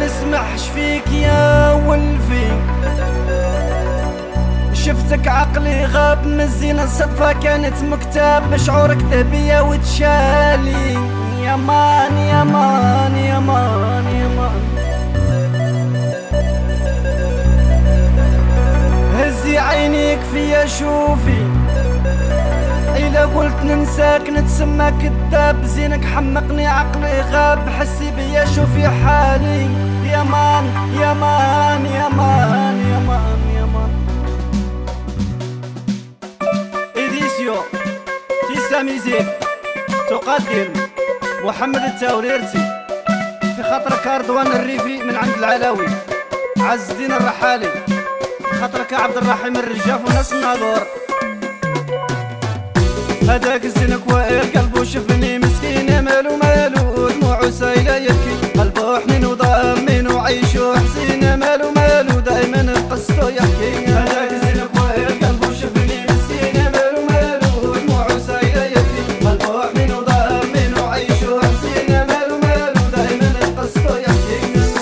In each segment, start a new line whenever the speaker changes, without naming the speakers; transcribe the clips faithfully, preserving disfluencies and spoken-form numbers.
نسمحش فيك يا ولفي، شفتك عقلي غاب من الزينة، الصدفة كانت مكتاب شعورك ذهبية وتشالي. يا مان يا مان يا مان يا مان، هزي عينيك فيا شوفي، إلا قلت ننساك نتسمى كذاب، زينك حمقني عقلي غاب، حسي بيا شوفي حالي. يا مان يا مان يا مان يا مان يا مان. إديسيو تيسا ميزيك تقدم محمد التوريرتي، في خاطرك رضوان الريفي من عند العلاوي، عز الدين الرحالي، في خاطرك عبد الرحيم الرجاف وناس الناظور. هداك الزنك وائل قلبو شفني مسكين، مالو مالو دموعو سايلة يبكي، قلبو حنين وضامين وعيشو حسين، مالو مالو دايما قصتو يحكي. هداك الزنك وائل قلبو شفني مسكين، مالو مالو دموعو سايلة يبكي، قلبو حنين وضامين وعيشو حسين، مالو مالو دايما قصتو يحكي.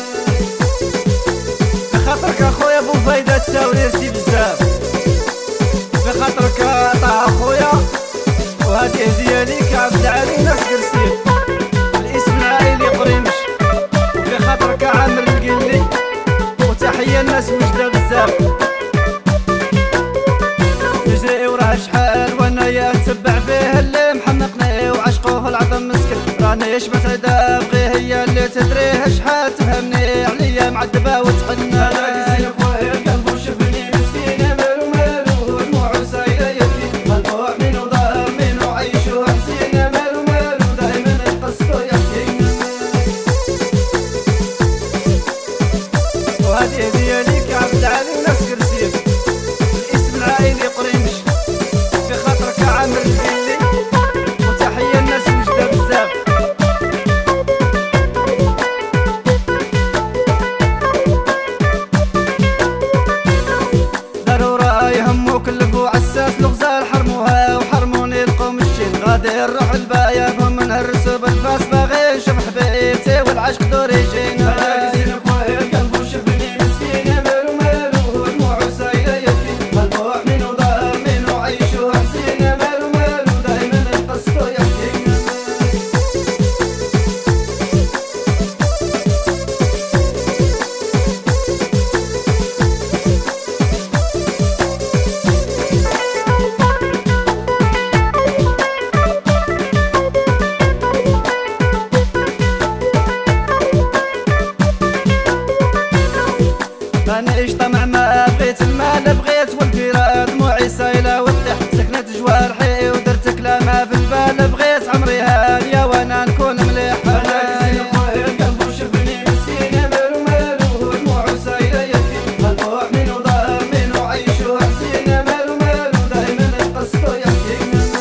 في خاطرك اخويا بو فايدة تاوريرتي بزاف، في خاطرك طه اخويا، وهذه هدية ليك عبد العالي ناس قرسيل، الاسم العائلي قريمش، وفي خاطرك عامر القلي، وتحية الناس وجدة بزاف. نجري وراه شحال وانايا نتبع فيه اللي محمقني وعشقو في العظم مسكن، راني شبت عدا بغي هي اللي تدريه شحال تفهمني عليا معذبة وتحنى. هذاك الزين خويا قلبو شفني مسكين، مالو مالو دموعو سايلة يبكي، قلبو حنين وضامين وعيشو حسين، مالو مالو دايما قصتو يحكي. وهذه هدية ليك عبد العالي وناس قرسيل، الاسم العائلي قريمش، في خاطرك عامر القلي، وتحية الناس وجدة بزاف. ضرورة يهمو كلفو عساس الغزال، حرموها وحرموني القوم الشين، غادي نروح البايا فهم نهرسو بالفاس، باغي نشوف حبيبتي والعشق دور يجينا. هذاك زين خويا قلبو شفني مسكين، مالو مالو دموعو سايلة يبكي، قلبو حنين وضامين وعيشو حسين، مالو مالو دايما قصتو يحكي. أنا إيش طمع ما بغيت المال بغيت والفراق، دموعي سايلة والضح سكنت جوارحي، ودرت كلامها في البال، بغيت عمري هانية وانا نكون مليح. هذاك زين خويا قلبو شفني مسكين، مالو مالو دموعو سايلة يبكي، قلبو حنين وضامين وعيشو حسين، مالو مالو دايما قصتو يحكي.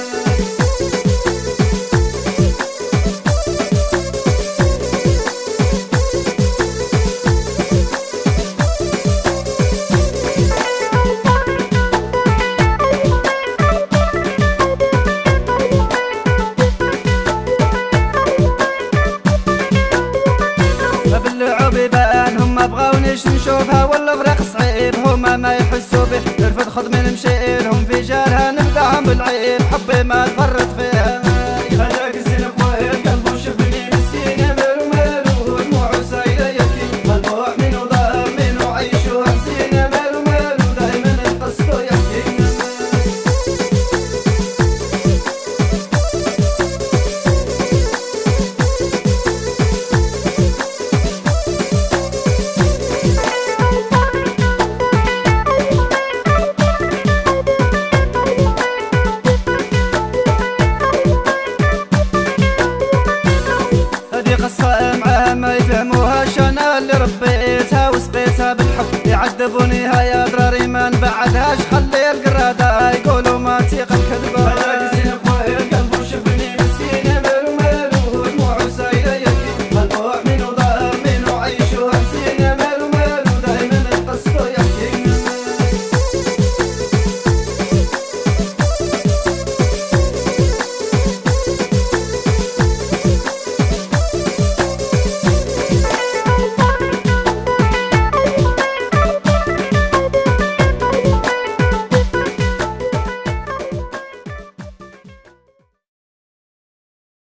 باللعوب يبان هما بغاونيش نشوفها، ولا غرق صعيب هما ما يحسوا به، نرفض خذ من مشيلهم في جالها، نبدعهم بالعيب حبي ما تفرط فيها. هذاك الزين خويا قلبو شفني مسكين، مالو مالو دموعو سايلة يبكي، قلبو حنين وضامين وعيشو حسين، مالو مالو دايما قصتو يحكي. قصة معاها ما يفهموهاش، انا اللي ربيتها وسقيتها بالحب، يعذبوني هيا